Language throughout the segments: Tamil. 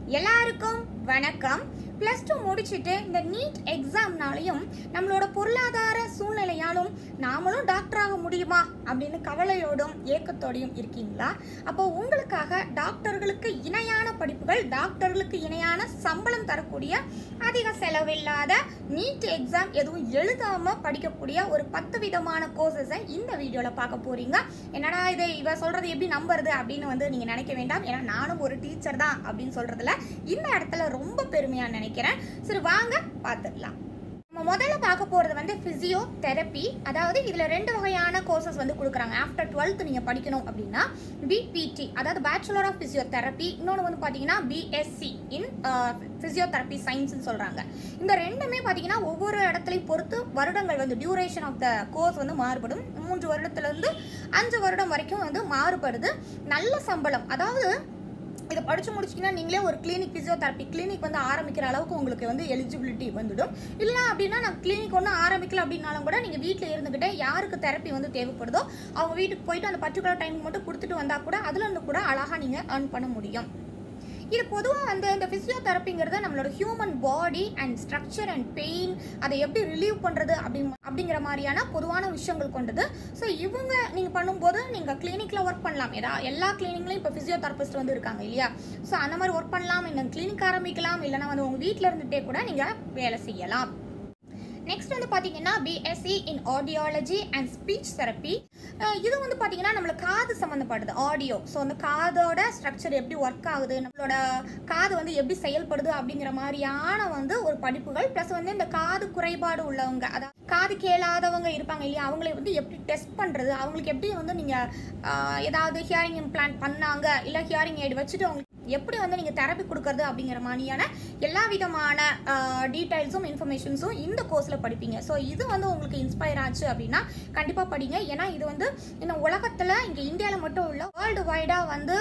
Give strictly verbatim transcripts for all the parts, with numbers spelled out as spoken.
எல்லாருக்கும் வணக்கம். பிளஸ் டூ முடிச்சுட்டு இந்த நீட் எக்ஸாம்னாலையும் நம்மளோட பொருளாதார சூழ்நிலையாலும் நாமளும் டாக்டர் ஆக முடியுமா அப்படின்னு கவலையோடும் ஏக்கத்தோடையும் இருக்கீங்களா? அப்போ உங்களுக்காக டாக்டர்களுக்கு இணையான படிப்புகள், டாக்டர்களுக்கு இணையான சம்பளம் தரக்கூடிய, அதிக செலவில்லாத நீட் எக்ஸாம் எதுவும் எழுதாம படிக்கக்கூடிய ஒரு பத்து விதமான கோர்சஸை இந்த வீடியோல பார்க்க போறீங்க. என்னடா இது இவ சொல்றது எப்படி நம்புறது அப்படின்னு வந்து நீங்க நினைக்க வேண்டாம். ஏன்னா நானும் ஒரு டீச்சர் தான் அப்படின்னு சொல்றதுல இந்த இடத்துல ரொம்ப பெருமையா நினைக்கிறேன். சரி வாங்க பார்த்துடலாம். நம்ம முதல்ல பார்க்க போறது வந்து பிசியோதெரப்பி. அதாவது இதுல ரெண்டு வகையான கோர்சஸ் வந்து கொடுக்குறாங்க. ஆஃப்டர் டுவெல்த் நீங்க படிக்கணும் அப்படின்னா பிபிடி, அதாவது பேச்சுலர் ஆஃப் பிசியோதெரப்பி, இன்னொன்று வந்து பாத்தீங்கன்னா பிஎஸ்சி இன் பிசியோதெரப்பி சயின்ஸ்னு சொல்றாங்க. இந்த ரெண்டுமே பாத்தீங்கன்னா ஒவ்வொரு இடத்துலையும் பொறுத்து வருடங்கள் வந்து டியூரேஷன் ஆஃப் த கோர்ஸ் வந்து மாறுபடும். மூன்று வருடத்துல இருந்து அஞ்சு வருடம் வரைக்கும் வந்து மாறுபடுது. நல்ல சம்பளம், அதாவது இதை படிச்சு முடிச்சிங்கன்னா நீங்களே ஒரு கிளினிக் பிசியோதெரப்பி கிளினிக் வந்து ஆரம்பிக்கிற அளவுக்கு உங்களுக்கு வந்து எலிஜிபிலிட்டி வந்துடும். இல்லை அப்படின்னா நான் கிளினிக் ஒன்றும் ஆரம்பிக்கல அப்படின்னாலும் கூட நீங்கள் வீட்டில் இருந்துக்கிட்டே யாருக்கு தெரப்பி வந்து தேவைப்படுதோ அவங்க வீட்டுக்கு போயிட்டு அந்த பர்டிகுலர் டைம் மட்டும் கொடுத்துட்டு வந்தால் கூட அதுல இருந்து கூட அழகாக நீங்கள் ஏர்ன் பண்ண முடியும். இது பொதுவாக வந்து இந்த பிசியோதெரப்பிங்கிறது நம்மளோட human body and structure and pain அதை எப்படி ரிலீவ் பண்ணுறது அப்படி அப்படிங்கிற மாதிரியான பொதுவான விஷயங்கள் கொண்டது. ஸோ இவங்க நீங்கள் பண்ணும்போது நீங்கள் கிளினிக்கில் ஒர்க் பண்ணலாம். ஏதா எல்லா கிளினிக்லையும் இப்போ பிசியோதெரபிஸ்ட் வந்து இருக்காங்க இல்லையா? ஸோ அந்த மாதிரி ஒர்க் பண்ணலாம், நீங்கள் கிளினிக் ஆரம்பிக்கலாம், இல்லைனா வந்து உங்கள் வீட்டில் இருந்துகிட்டே கூட நீங்கள் வேலை செய்யலாம். நெக்ஸ்ட் வந்து பார்த்தீங்கன்னா BSc in audiology and speech therapy. இது வந்து பார்த்தீங்கன்னா நம்மளுக்கு காது சம்மந்தப்படுது, ஆடியோ. ஸோ அந்த காதோட ஸ்ட்ரக்சர் எப்படி ஒர்க் ஆகுது, நம்மளோட காது வந்து எப்படி செயல்படுது அப்படிங்கிற மாதிரியான வந்து ஒரு படிப்புகள். ப்ளஸ் வந்து இந்த காது குறைபாடு உள்ளவங்க, அதாவது காது கேளாதவங்க இருப்பாங்க இல்லையா, அவங்களை வந்து எப்படி டெஸ்ட் பண்ணுறது, அவங்களுக்கு எப்படி வந்து நீங்கள் ஏதாவது ஹியரிங் இம்ப்ளான்ட் பண்ணாங்க இல்லை ஹியரிங் எய்டு வச்சுட்டு அவங்களுக்கு எப்படி வந்து நீங்கள் தெரப்பி கொடுக்கறது அப்படிங்கிற மாதிரியான எல்லா விதமான டீட்டெயில்ஸும் இன்ஃபர்மேஷன்ஸும் இந்த கோர்ஸில் படிப்பீங்க. ஸோ இது வந்து உங்களுக்கு இன்ஸ்பயர் ஆச்சு அப்படின்னா கண்டிப்பாக படிங்க. ஏன்னா இது வந்து இந்த உலகத்தில் இங்கே இந்தியாவில் மட்டும் இல்லை, வேர்ல்டு வைடாக வந்து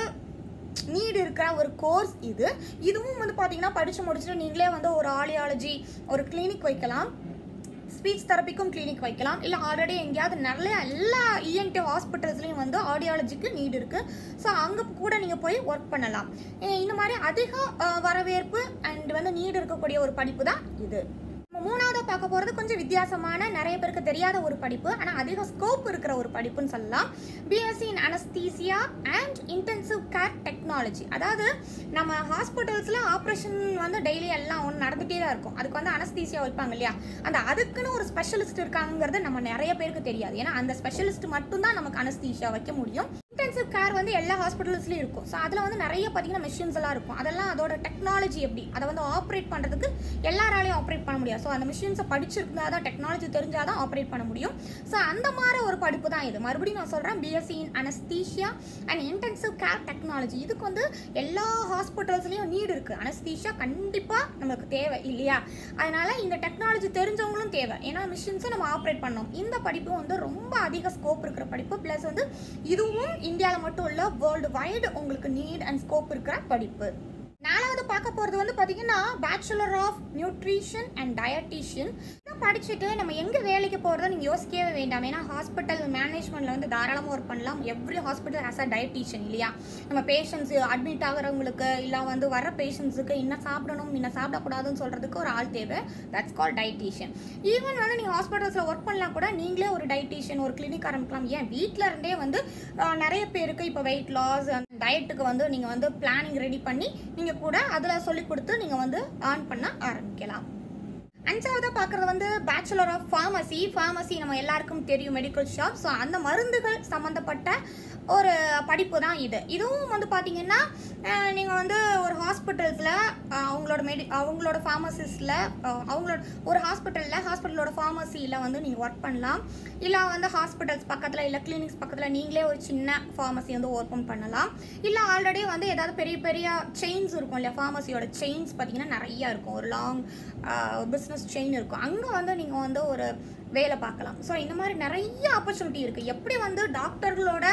நீட் இருக்கிற ஒரு கோர்ஸ் இது. இதுவும் வந்து பார்த்தீங்கன்னா படித்து முடிச்சுட்டு நீங்களே வந்து ஒரு ஆடியாலஜி ஒரு கிளினிக் வைக்கலாம், ஸ்பீச் தெரப்பிக்கும் கிளினிக் வைக்கலாம், இல்லை ஆல்ரெடி எங்கேயாவது நிறைய எல்லா இஎன்டி ஹாஸ்பிட்டல்ஸ்லையும் வந்து ஆடியாலஜிக்கு நீட் இருக்குது. ஸோ அங்கே கூட நீங்கள் போய் ஒர்க் பண்ணலாம். இந்த மாதிரி அதிக வரவேற்பு அண்ட் வந்து நீட் இருக்கக்கூடிய ஒரு படிப்பு தான் இது. மூணாவது பார்க்க போகிறது கொஞ்சம் வித்தியாசமான, நிறைய பேருக்கு தெரியாத ஒரு படிப்பு, ஆனால் அதிக ஸ்கோப் இருக்கிற ஒரு படிப்புன்னு சொல்லலாம். BSc in anaesthesia and intensive care technology. அதாவது நம்ம ஹாஸ்பிட்டல்ஸில் ஆப்ரேஷன் வந்து டெய்லி எல்லாம் ஒன்று நடந்துகிட்டே தான் இருக்கும். அதுக்கு வந்து அனஸ்தீசியா வைப்பாங்க இல்லையா, அந்த அதுக்குன்னு ஒரு ஸ்பெஷலிஸ்ட் இருக்காங்கிறது நம்ம நிறைய பேருக்கு தெரியாது. ஏன்னா அந்த ஸ்பெஷலிஸ்ட் மட்டும்தான் நமக்கு அனஸ்தீசியா வைக்க முடியும். இன்டென்சிவ் கேர் வந்து எல்லா ஹாஸ்பிட்டல்ஸ்லையும் இருக்கும். ஸோ அதில் வந்து நிறைய பார்த்தீங்கன்னா மிஷின்ஸ் எல்லாம் இருக்கும். அதெல்லாம் அதோட டெக்னாலஜி எப்படி அதை வந்து ஆப்ரேட் பண்ணுறதுக்கு எல்லாராலையும் ஆப்ரேட் பண்ண முடியாது. ஸோ அந்த மிஷின்ஸை படிச்சிருந்தா தான், டெக்னாலஜி தெரிஞ்சால் தான் ஆப்ரேட் பண்ண முடியும். ஸோ அந்த மாதிரி ஒரு படிப்பு தான் இது. மறுபடியும் நான் சொல்கிறேன், BSc in anaesthesia and intensive care technology. இதுக்கு வந்து எல்லா ஹாஸ்பிட்டல்ஸ்லையும் நீட் இருக்குது. அனஸ்தீசியா கண்டிப்பாக நமக்கு தேவை இல்லையா? அதனால இந்த டெக்னாலஜி தெரிஞ்சவங்களும் தேவை. ஏன்னா மிஷின்ஸை நம்ம ஆப்ரேட் பண்ணோம். இந்த படிப்பு வந்து ரொம்ப அதிக ஸ்கோப் இருக்கிற படிப்பு. ப்ளஸ் வந்து இதுவும் இந்தியாவில் மட்டும் இல்ல, வேர்ல்டு வைடு உங்களுக்கு நீட் அண்ட் ஸ்கோப் இருக்கிற படிப்பு. நாலாவது பார்க்க போகிறது வந்து பார்த்தீங்கன்னா bachelor of nutrition and dietitian. படிச்சுட்டு நம்ம எங்கே வேலைக்கு போகிறதோ நீங்கள் யோசிக்கவே வேண்டாம். ஏன்னா ஹாஸ்பிட்டல் மேனேஜ்மெண்ட்டில் வந்து தாராளமாக ஒர்க் பண்ணலாம். Every hospital as a dietitian இல்லையா? நம்ம பேஷண்ட்ஸு அட்மிட் ஆகிறவங்களுக்கு இல்லை வந்து வர பேஷண்ட்ஸுக்கு இன்னும் சாப்பிடணும் இன்னும் சாப்பிடக்கூடாதுன்னு சொல்கிறதுக்கு ஒரு ஆள் தேவை. That's call dietician. ஈவன் வந்து நீங்கள் ஹாஸ்பிட்டல்ஸில் ஒர்க் பண்ணலாம் கூட நீங்களே ஒரு டயட்டீஷியன் ஒரு கிளினிக் ஆரம்பிக்கலாம். ஏன் வீட்டில் இருந்தே வந்து நிறைய பேருக்கு இப்போ வெயிட் லாஸ் டயட்டுக்கு வந்து நீங்கள் வந்து பிளானிங் ரெடி பண்ணி நீங்கள் கூட அதில் சொல்லி கொடுத்து நீங்கள் வந்து ஏர்ன் பண்ண ஆரம்பிக்கலாம். அஞ்சாவதா பார்க்குறது வந்து பேச்சுலர் ஆஃப் ஃபார்மசி. ஃபார்மசி நம்ம எல்லாருக்கும் தெரியும், மெடிக்கல் ஷாப். ஸோ அந்த மருந்துகள் சம்மந்தப்பட்ட ஒரு படிப்பு தான் இது. இதுவும் வந்து பார்த்தீங்கன்னா நீங்கள் வந்து ஒரு ஹாஸ்பிட்டல்ஸில் அவங்களோட மெடி அவங்களோட ஃபார்மசிஸ்டில் அவங்களோட ஒரு ஹாஸ்பிட்டலில் ஹாஸ்பிட்டலோட ஃபார்மசியில் வந்து நீங்கள் ஒர்க் பண்ணலாம். இல்லை வந்து ஹாஸ்பிட்டல்ஸ் பக்கத்தில் இல்லை கிளினிக்ஸ் பக்கத்தில் நீங்களே ஒரு சின்ன ஃபார்மசி வந்து ஓப்பன் பண்ணலாம். இல்லை ஆல்ரெடி வந்து ஏதாவது பெரிய பெரிய செயின்ஸ் இருக்கும் இல்லையா, ஃபார்மசியோட செயின்ஸ் பார்த்தீங்கன்னா நிறையா இருக்கும், ஒரு லாங் பிஸ்னஸ் செயின் இருக்கும், அங்கே வந்து நீங்கள் வந்து ஒரு வேலை பார்க்கலாம். ஸோ இந்த மாதிரி நிறைய ஆப்பர்ச்சுனிட்டி இருக்குது. எப்படி வந்து டாக்டர்களோட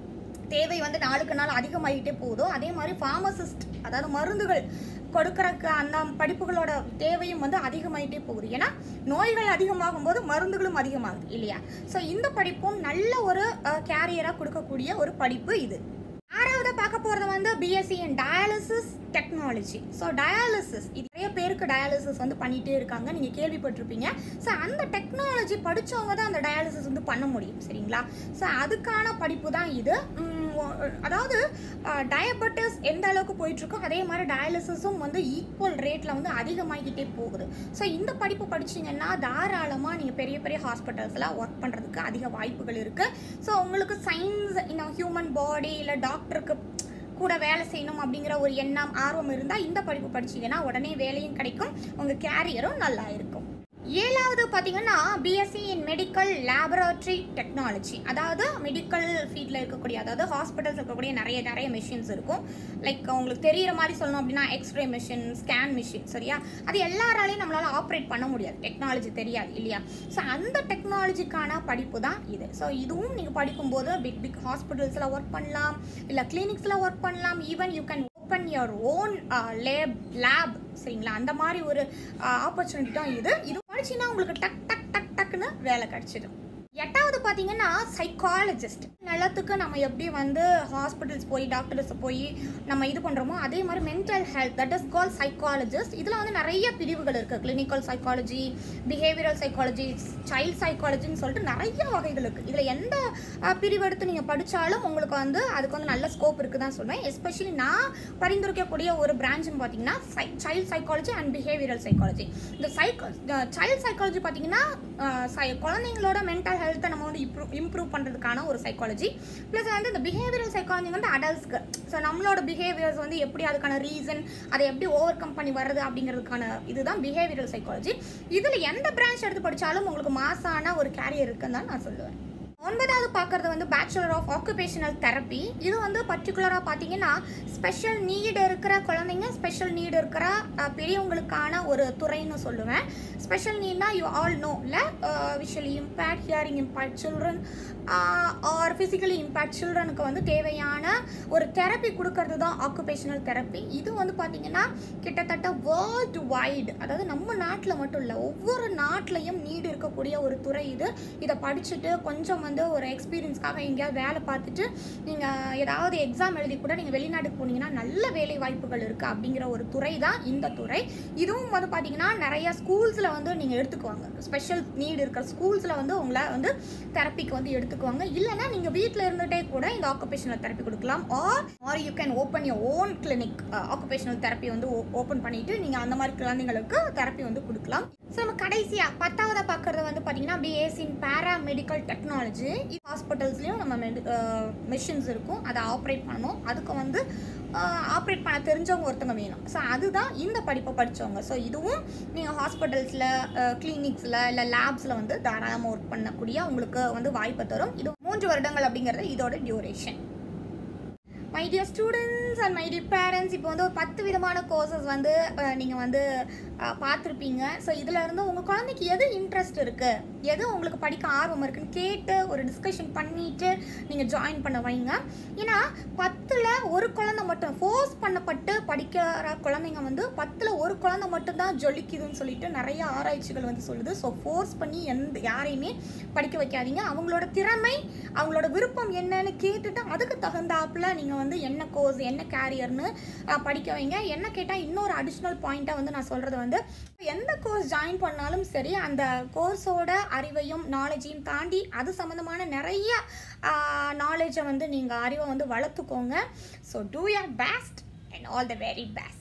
தேவை வந்து நாளுக்கு நாள் அதிகமாகிட்டே போகுதோ அதே மாதிரி ஃபார்மசிஸ்ட், அதாவது மருந்துகள் கொடுக்கறக்கு அந்த படிப்புகளோட தேவையும் வந்து அதிகமாகிட்டே போகுது. ஏன்னா நோய்கள் அதிகமாகும் போது மருந்துகளும் அதிகமாகுது இல்லையா? ஸோ இந்த படிப்பும் நல்ல ஒரு கேரியராக கொடுக்கக்கூடிய ஒரு படிப்பு இது. ஆறாவது பார்க்க பார்க்க போகிறது வந்து BSc in dialysis technology. So dialysis இது நிறைய பேருக்கு டயாலிசிஸ் வந்து பண்ணிகிட்டே இருக்காங்க, நீங்கள் கேள்விப்பட்டிருப்பீங்க. ஸோ அந்த டெக்னாலஜி படித்தவங்க தான் அந்த டயாலிசிஸ் வந்து பண்ண முடியும், சரிங்களா? ஸோ அதுக்கான படிப்பு தான் இது. அதாவது டயபெட்டிஸ் எந்த அளவுக்கு போயிட்டுருக்கோ அதே மாதிரி டயாலிசிஸும் வந்து ஈக்குவல் ரேட்டில் வந்து அதிகமாகிக்கிட்டே போகுது. ஸோ இந்த படிப்பு படிச்சிங்கன்னா தாராளமாக நீங்கள் பெரிய பெரிய ஹாஸ்பிட்டல்ஸில் ஒர்க் பண்ணுறதுக்கு அதிக வாய்ப்புகள் இருக்குது. ஸோ உங்களுக்கு சயின்ஸ் இன்னும் ஹியூமன் பாடி இல்லை டாக்டருக்கு கூட வேலை செய்யணும் அப்படிங்கிற ஒரு எண்ணம் ஆர்வம் இருந்தால் இந்த படிப்பு படிச்சிங்கன்னா உடனே வேலையும் கிடைக்கும், உங்கள் கேரியரும் நல்லா இருக்கும். ஏழாவது பார்த்தீங்கன்னா BSc in medical laboratory technology. அதாவது மெடிக்கல் ஃபீல்டில் இருக்கக்கூடிய, அதாவது ஹாஸ்பிட்டல்ஸ் இருக்கக்கூடிய நிறைய நிறைய மிஷின்ஸ் இருக்கும். லைக் உங்களுக்கு தெரிகிற மாதிரி சொல்லணும் அப்படின்னா எக்ஸ்ரே மிஷின், ஸ்கேன் மிஷின், சரியா? அது எல்லாராலையும் நம்மளால் ஆப்ரேட் பண்ண முடியாது, டெக்னாலஜி தெரியாது இல்லையா? ஸோ அந்த டெக்னாலஜிக்கான படிப்பு தான் இது. ஸோ இதுவும் நீங்கள் படிக்கும்போது பிக் பிக் ஹாஸ்பிட்டல்ஸில் ஒர்க் பண்ணலாம், இல்லை கிளினிக்ஸில் ஒர்க் பண்ணலாம். Even you can open your own lab lab சரிங்களா? அந்த மாதிரி ஒரு ஆப்பர்ச்சுனிட்டி தான் இது. இது படிச்சுன்னா உங்களுக்கு டக் டக் டக் டக்குன்னு வேலை கிடைச்சிடும். எட்டாவது பார்த்தீங்கன்னா சைக்காலஜிஸ்ட். நிலத்துக்கு நம்ம எப்படி வந்து ஹாஸ்பிட்டல்ஸ் போய் டாக்டர்ஸ் போய் நம்ம இது பண்ணுறோமோ அதே மாதிரி mental health, that is call psychologist. இதில் வந்து நிறைய பிரிவுகள் இருக்குது. Clinical psychology, behavioural psychology, child சைக்காலஜின்னு சொல்லிட்டு நிறைய வகைகள் இருக்குது. இதில் எந்த பிரிவு எடுத்து நீங்கள் படித்தாலும் உங்களுக்கு வந்து அதுக்கு வந்து நல்ல ஸ்கோப் இருக்குது தான் சொல்லுவேன். எஸ்பெஷலி நான் பரிந்துரைக்கக்கூடிய ஒரு பிரான்ச்சுன்னு பார்த்தீங்கன்னா psy child psychology and behavioural psychology. இந்த சைக்கோ சைல்ட் சைக்காலஜி பார்த்தீங்கன்னா குழந்தைங்களோட மென்டல் ஹெல்த்தை நம்ம வந்து இம்ப்ரூவ் இம்ப்ரூவ் பண்ணுறதுக்கான ஒரு சைக்காலஜி. ப்ளஸ் வந்து இந்த பிஹேவியரல் சைக்காலஜி வந்து அடல்ட்ஸ்க்கு. ஸோ நம்மளோட பிஹேவியர்ஸ் வந்து எப்படி, அதுக்கான ரீசன், அதை எப்படி ஓவர் கம் பண்ணி வர்றது அப்படிங்கிறதுக்கான இதுதான் பிஹேவியரல் சைக்காலஜி. இதில் எந்த பிரான்ச் எடுத்து படித்தாலும் உங்களுக்கு மாசான ஒரு கேரியர் இருக்குன்னு தான் நான் சொல்லுவேன். ஒன்பதாவது பார்க்குறது வந்து பேச்சுலர் ஆஃப் ஆக்குபேஷனல் தெரப்பி. இது வந்து பர்டிகுலராக பார்த்தீங்கன்னா ஸ்பெஷல் நீடு இருக்கிற குழந்தைங்க, ஸ்பெஷல் நீடு இருக்கிற பெரியவங்களுக்கான ஒரு துறைன்னு சொல்லுவேன். ஸ்பெஷல் நீட்னா யூ ஆல் நோ இல்லை, visually impact, hearing impact children or physically impact சில்ட்ரனுக்கு வந்து தேவையான ஒரு தெரப்பி கொடுக்கறது தான் ஆக்குபேஷனல் தெரப்பி. இது வந்து பார்த்தீங்கன்னா கிட்டத்தட்ட வேர்ல்டு வைடு, அதாவது நம்ம நாட்டில் மட்டும் இல்லை ஒவ்வொரு நாட்டிலையும் நீடு இருக்கக்கூடிய ஒரு துறை இது. இதை படிச்சுட்டு கொஞ்சம் வந்து ஒரு எக்ஸ்பீரியன்ஸ்க்காக எங்கேயாவது வேலை பார்த்துட்டு நீங்கள் ஏதாவது எக்ஸாம் எழுதி கூட நீங்கள் வெளிநாட்டுக்கு போனீங்கன்னா நல்ல வேலை வாய்ப்புகள் இருக்குது அப்படிங்கிற ஒரு துறை தான் இந்த துறை. இதுவும் வந்து பார்த்தீங்கன்னா நிறைய ஸ்கூல்ஸில் வந்து நீங்கள் எடுத்துக்குவாங்க. ஸ்பெஷல் நீடு இருக்கிற ஸ்கூல்ஸில் வந்து உங்களை வந்து தெரப்பிக்கு வந்து எடுத்துக்குவாங்க. இல்லைன்னா நீங்கள் வீட்டில் இருந்துகிட்டே கூட இந்த ஆக்குபேஷனல் தெரப்பி கொடுக்கலாம். Or or you can open your own clinic. Occupational therapy வந்து ஓப்பன் பண்ணிவிட்டு நீங்கள் அந்த மாதிரி குழந்தைங்களுக்கு தெரப்பி வந்து கொடுக்கலாம். ஸோ நம்ம கடைசியாக பத்தாவது பார்க்குறது வந்து பார்த்தீங்கன்னா பிஎஸ்சி இன் பேராமெடிக்கல் டெக்னாலஜி. ஹாஸ்பிட்டல்ஸ்லேயும் நம்ம மெடி மெஷின்ஸ் இருக்கும், அதை ஆப்ரேட் பண்ணணும். அதுக்கு வந்து ஆப்ரேட் பண்ண தெரிஞ்சவங்க ஒருத்தவங்க வேணும். ஸோ அதுதான் இந்த படிப்பை படித்தவங்க. ஸோ இதுவும் நீங்கள் ஹாஸ்பிட்டல்ஸில், கிளினிக்ஸில் இல்லை லேப்ஸில் வந்து தாராளமாக ஒர்க் பண்ணக்கூடிய உங்களுக்கு வந்து வாய்ப்பை தரும். இது மூன்று வருடங்கள் அப்படிங்கிறது இதோட duration. My dear students and my dear parents, இப்போ வந்து ஒரு பத்து விதமான கோர்சஸ் வந்து நீங்கள் வந்து பார்த்துருப்பீங்க. ஸோ இதில் இருந்து உங்கள் குழந்தைக்கு எது இன்ட்ரெஸ்ட் இருக்குது, எது உங்களுக்கு படிக்க ஆர்வம் இருக்குன்னு கேட்டு ஒரு டிஸ்கஷன் பண்ணிவிட்டு நீங்கள் ஜாயின் பண்ண வைங்க. ஏன்னா பத்தில் ஒரு குழந்தை மட்டும் ஃபோர்ஸ் பண்ணப்பட்டு படிக்கிற குழந்தைங்க வந்து பத்தில் ஒரு குழந்தை மட்டும்தான் ஜொலிக்குதுன்னு சொல்லிட்டு நிறைய ஆராய்ச்சிகள் வந்து சொல்லுது. ஸோ ஃபோர்ஸ் பண்ணி எந்த யாரையுமே படிக்க வைக்காதீங்க. அவங்களோட திறமை, அவங்களோட விருப்பம் என்னன்னு கேட்டுட்டு அதுக்கு தகுந்தாப்பில் நீங்கள் வந்து என்ன கோர்ஸ், என்ன கேரியர்னு படிக்க வைங்க. என்ன கேட்டால் இன்னொரு அடிஷ்னல் பாயிண்ட்டாக வந்து நான் சொல்கிறது வந்து எந்த கோர்ஸ் ஜாயின் பண்ணாலும் சரி அந்த கோர்ஸோட அறிவையும் நாலேஜையும் தாண்டி அது சம்மந்தமான நிறைய நாலேஜை வந்து நீங்கள் அறிவை வந்து வளர்த்துக்கோங்க. So do your best and all the very best.